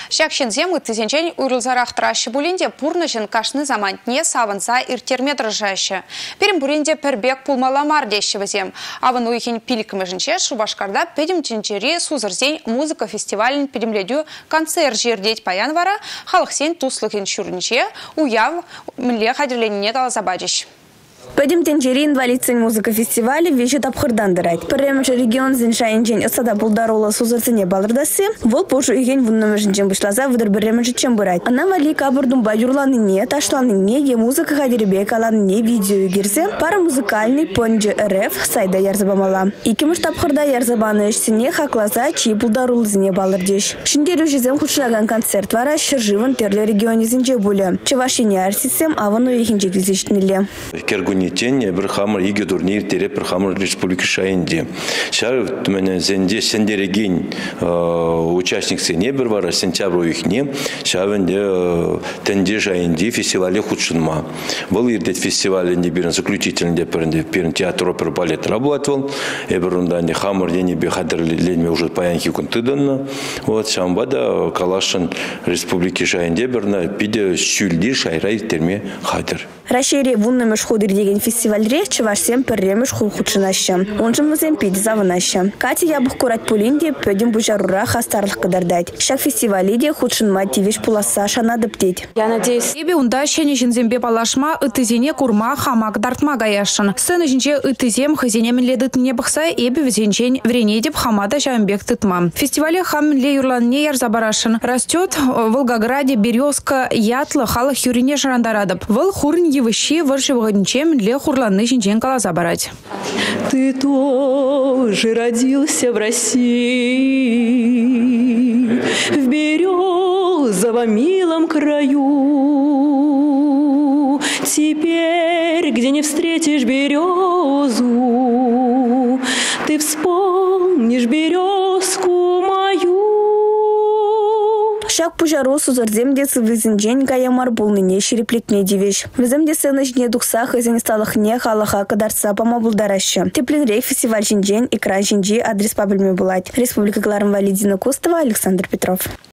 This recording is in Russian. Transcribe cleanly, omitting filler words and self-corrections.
Шакшинзем ытызенчен уйрылзарах тращы булинде пурнышын кашны замантне савынса иртерметр жаще. Перем булинде пербек пулмаламар дещевізем. Авын уйхин пилікіміжінше Шубашкарда педем ченчери сузырзень музыка фестивалін педемледю концерт жердеть паянвара, халықсен туслықын шүрінше, уяв мле хадерленіне талазабадыш. Пойдем тенчери инвалидцин музыка фестиваля вещи тапхырдан дырать. Пырремыш регион зиншайын жень осада булдарула сузырцыне балырдасы, вол пошу иген вуннамышын жен бушлаза выдыр бірремыш чем бырать. Она вали кабырдум баюрланыне, ташланыне, е музыка хадербек аланыне видео гирзе, пара музыкальный понджи РФ сайда ярзабамала. Икимыш тапхырда ярзабаны ишсине хаклаза чьи булдарулызыне балырдеш. Шиндер ужизем худшлаган концерт вара шыржывын терле регионе зинже буле. Чевашине арсисем авану ихинче гизичниле. Тень бір хамыр иге турнир тере бір хамыр республика шайынде. Шар түмене зенде сендереген участник сене бір бара сентябрь ойхне шавенде тенде шайынде фестивале худшынма. Бұл ирдет фестивалінде бірін заключительінде бірін театр опер балет работал. Бірінден хамыр дене бе хадырленме уже паянки күнтыдынна. Вот шамбада калашын республика шайынде біріне пиде сюльди шайрай терме хадыр. Рашире вуннамыш ходыр деген фестивальре чевашсем перремыш худшынаща. Он же музем пиде завынаща. Катя ябух курать пулинде пёдем бужарура хастарлых кадардать. Шак фестивалиде худшынма тивиш пуласа шанады птеть. Я надеюсь. Ебе унда щене жинзембе палашма ытызене курма хамак дартма гаяшын. Сцена жинче ытызем хазенемен ледыт не бахса эбе везенчень вренедеп хамада жамбек тытма. Фестивале хамле юрланне ярзабарашын. Растет в Волгограде березка ятла халах юрине шарандарадып. Вол хурн евыщи варшевогодничем для хурланы жинчен калаза барать. Ты тоже родился в России, в березовом милом краю. Теперь, где не встретишь березу, ты вспомнишь березку мою. Шак пужару сузырземдесі візінжен гаямар булныне шереплекне девеш. Візімдесі нажне дұқса хызен сталықне халаха кадарса пама булдарашы. Тепленрей фестиваль жинжен, экран жинжи адрес пабельме булать. Республика Гларым Валидина Костова, Александр Петров.